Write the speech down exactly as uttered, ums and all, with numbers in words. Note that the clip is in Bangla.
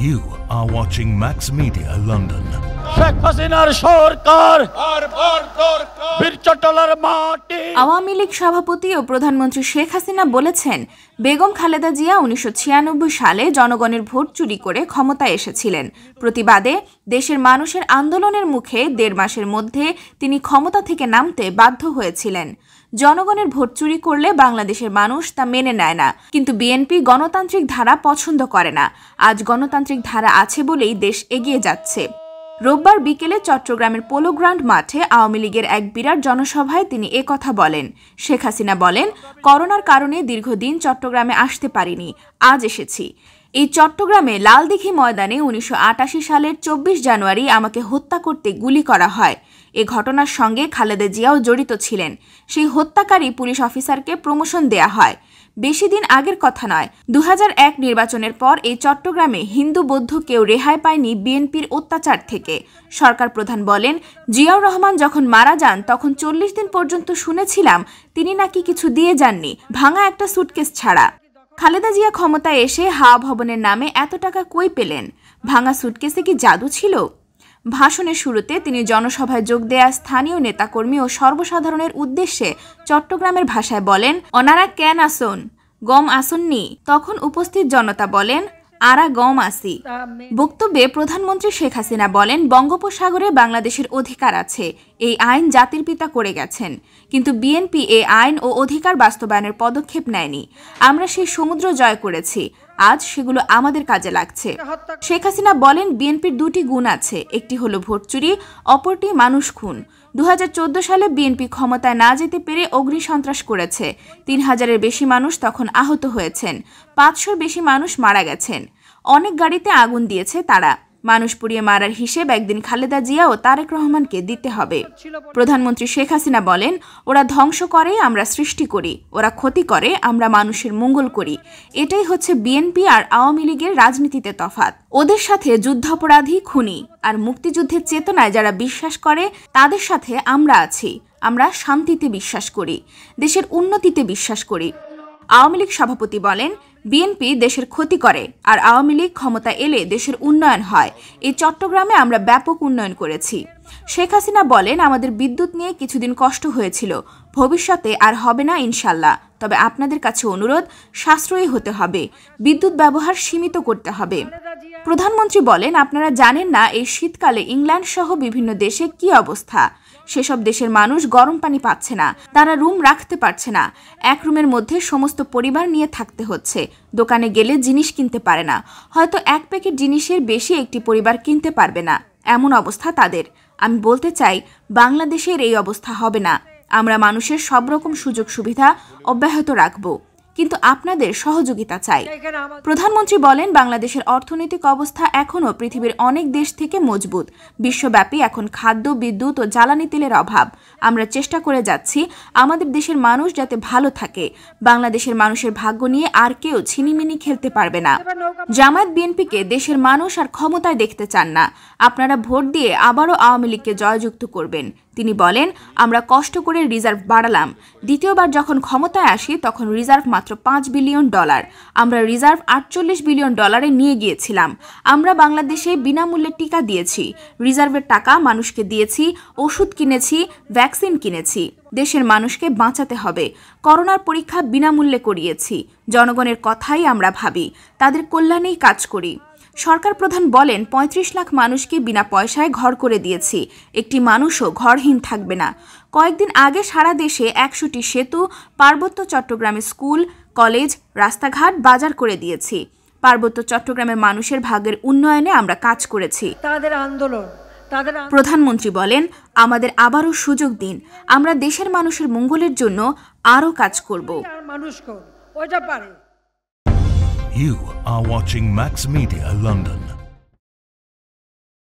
You are watching Max Media London. Sheikh হাসিনার সরকার বীরচট্টলার মাটি। আওয়ামী লীগ সভাপতি ও প্রধানমন্ত্রী শেখ হাসিনা বলেছেন, বেগম খালেদা জিয়া উনিশশো ছিয়ানব্বই সালে জনগণের ভোট চুরি করে ক্ষমতায় এসেছিলেন। প্রতিবাদে দেশের মানুষের আন্দোলনের মুখে দেড় মাসের মধ্যে তিনি ক্ষমতা থেকে নামতে বাধ্য হয়েছিলেন। জনগণের ভোট চুরি করলে বাংলাদেশের মানুষ তা মেনে নেয় না, কিন্তু বিএনপি গণতান্ত্রিক ধারা পছন্দ করে না। আজ গণতান্ত্রিক ধারা আছে বলেই দেশ এগিয়ে যাচ্ছে। রোববার বিকেলে চট্টগ্রামের পোলো গ্রাউন্ড মাঠে আওয়ামী লীগের এক বিরাট জনসভায় তিনি একথা বলেন। শেখ হাসিনা বলেন, করোনার কারণে দীর্ঘদিন চট্টগ্রামে আসতে পারিনি, আজ এসেছি। এই চট্টগ্রামে লালদিঘি ময়দানে উনিশশো আটাশি সালের চব্বিশ জানুয়ারি আমাকে হত্যা করতে গুলি করা হয়। এ ঘটনার সঙ্গে খালেদা জিয়াও জড়িত ছিলেন। সেই হত্যাকারী পুলিশ অফিসারকে প্রমোশন দেয়া হয়। বেশি দিন আগের কথা নয়, দু হাজার এক নির্বাচনের পর এই চট্টগ্রামে হিন্দু বৌদ্ধ কেউ রেহাই পায়নি বিএনপির অত্যাচার থেকে। সরকার প্রধান বলেন, জিয়াউর রহমান যখন মারা যান তখন চল্লিশ দিন পর্যন্ত শুনেছিলাম তিনি নাকি কিছু দিয়ে যাননি, ভাঙা একটা সুটকেস ছাড়া। খালেদা জিয়া ক্ষমতায় এসে হাওয়া ভবনের নামে এত টাকা কই পেলেন? ভাঙা সুটকেসে কি জাদু ছিল? ভাষণের শুরুতে তিনি জনসভায় যোগ দেয়া স্থানীয় নেতাকর্মী ও সর্বসাধারণের উদ্দেশ্যে চট্টগ্রামের ভাষায় বলেন, ওনারা কেন আসন, গম আসননি? তখন উপস্থিত জনতা বলেন, আরা গম আসি। বক্তব্যে প্রধানমন্ত্রী শেখ হাসিনা বলেন, বঙ্গোপসাগরে বাংলাদেশের অধিকার আছে, এই আইন জাতির পিতা করে গেছেন, কিন্তু বিএনপি এই আইন ও অধিকার বাস্তবায়নের পদক্ষেপ নেয়নি। আমরা সেই সমুদ্র জয় করেছি, আজ সেগুলো আমাদের কাজে লাগছে। শেখ হাসিনা বলেন, বিএনপির দুটি গুণ আছে, একটি হলো ভোট চুরি, অপরটি মানুষ খুন। দু হাজার চোদ্দ সালে বিএনপি ক্ষমতায় না যেতে পেরে অগ্নিসন্ত্রাস করেছে। তিন হাজারের বেশি মানুষ তখন আহত হয়েছেন, পাঁচশোর বেশি মানুষ মারা গেছেন। অনেক গাড়িতে আগুন দিয়েছে তারা। মানুষ পুড়িয়ে মারার হিসেব একদিন খালেদা জিয়া ও তারেক রহমানকে দিতে হবে। প্রধানমন্ত্রী শেখ হাসিনা বলেন, ওরা ধ্বংস করে, আমরা সৃষ্টি করি, ওরা ক্ষতি করে, আমরা মানুষের মঙ্গল করি। এটাই হচ্ছে বিএনপি আর আওয়ামী লীগের রাজনীতিতে তফাৎ। ওদের সাথে যুদ্ধাপরাধী, খুনি আর মুক্তিযুদ্ধের চেতনায় যারা বিশ্বাস করে তাদের সাথে আমরা আছি। আমরা শান্তিতে বিশ্বাস করি, দেশের উন্নতিতে বিশ্বাস করি। আওয়ামী লীগ সভাপতি বলেন, বিএনপি দেশের ক্ষতি করে আর আওয়ামী লীগ ক্ষমতা এলে দেশের উন্নয়ন হয়। এই চট্টগ্রামে আমরা ব্যাপক উন্নয়ন করেছি। শেখ হাসিনা বলেন, আমাদের বিদ্যুৎ নিয়ে কিছুদিন কষ্ট হয়েছিল, ভবিষ্যতে আর হবে না ইনশাল্লাহ। তবে আপনাদের কাছে অনুরোধ, সাশ্রয়ী হতে হবে, বিদ্যুৎ ব্যবহার সীমিত করতে হবে। প্রধানমন্ত্রী বলেন, আপনারা জানেন না এই শীতকালে ইংল্যান্ড সহ বিভিন্ন দেশে কি অবস্থা। সেসব দেশের মানুষ গরম পানি পাচ্ছে না, তারা রুম রাখতে পারছে না, এক রুমের মধ্যে সমস্ত পরিবার নিয়ে থাকতে হচ্ছে। দোকানে গেলে জিনিস কিনতে পারে না, হয়তো এক প্যাকেট জিনিসের বেশি একটি পরিবার কিনতে পারবে না, এমন অবস্থা তাদের। আমি বলতে চাই, বাংলাদেশের এই অবস্থা হবে না। আমরা মানুষের সব রকম সুযোগ সুবিধা অব্যাহত রাখব, কিন্তু আপনাদের সহযোগিতা চাই। প্রধানমন্ত্রী বলেন, বাংলাদেশের অর্থনৈতিক অবস্থা এখনও পৃথিবীর অনেক দেশ থেকে মজবুত। বিশ্বব্যাপী এখন খাদ্য, বিদ্যুৎ ও জ্বালানি তেলের অভাব। আমরা চেষ্টা করে যাচ্ছি আমাদের দেশের মানুষ যাতে ভালো থাকে। বাংলাদেশের মানুষের ভাগ্য নিয়ে আর কেউ ছিনিমিনি খেলতে পারবে না। জামায়াত বিএনপিকে দেশের মানুষ আর ক্ষমতায় দেখতে চান না। আপনারা ভোট দিয়ে আবারও আওয়ামী লীগকে জয়যুক্ত করবেন। তিনি বলেন, আমরা কষ্ট করে রিজার্ভ বাড়ালাম। দ্বিতীয়বার যখন ক্ষমতায় আসি তখন রিজার্ভ মাত্র পাঁচ বিলিয়ন ডলার। আমরা রিজার্ভ আটচল্লিশ বিলিয়ন ডলারে নিয়ে গিয়েছিলাম। আমরা বাংলাদেশে বিনামূল্যে টিকা দিয়েছি, রিজার্ভের টাকা মানুষকে দিয়েছি, ওষুধ কিনেছি, ভ্যাকসিন কিনেছি। দেশের মানুষকে বাঁচাতে হবে। করোনার পরীক্ষা বিনামূল্যে করিয়েছি। জনগণের কথাই আমরা ভাবি, তাদের কল্যাণেই কাজ করি। সরকার প্রধান বলেন, পঁয়ত্রিশ লাখ মানুষকে বিনা পয়সায় ঘর করে দিয়েছি, একটি মানুষও ঘরহীন থাকবে না। কয়েকদিন আগে সারা দেশে একশোটি সেতু, পার্বত্য চট্টগ্রামে স্কুল, কলেজ, রাস্তাঘাট, বাজার করে দিয়েছি। পার্বত্য চট্টগ্রামের মানুষের ভাগ্যের উন্নয়নে আমরা কাজ করেছি। তাদের আন্দোলন প্রধানমন্ত্রী বলেন, আমাদের আবারও সুযোগ দিন, আমরা দেশের মানুষের মঙ্গলের জন্য আরও কাজ করব। You are watching Max Media London.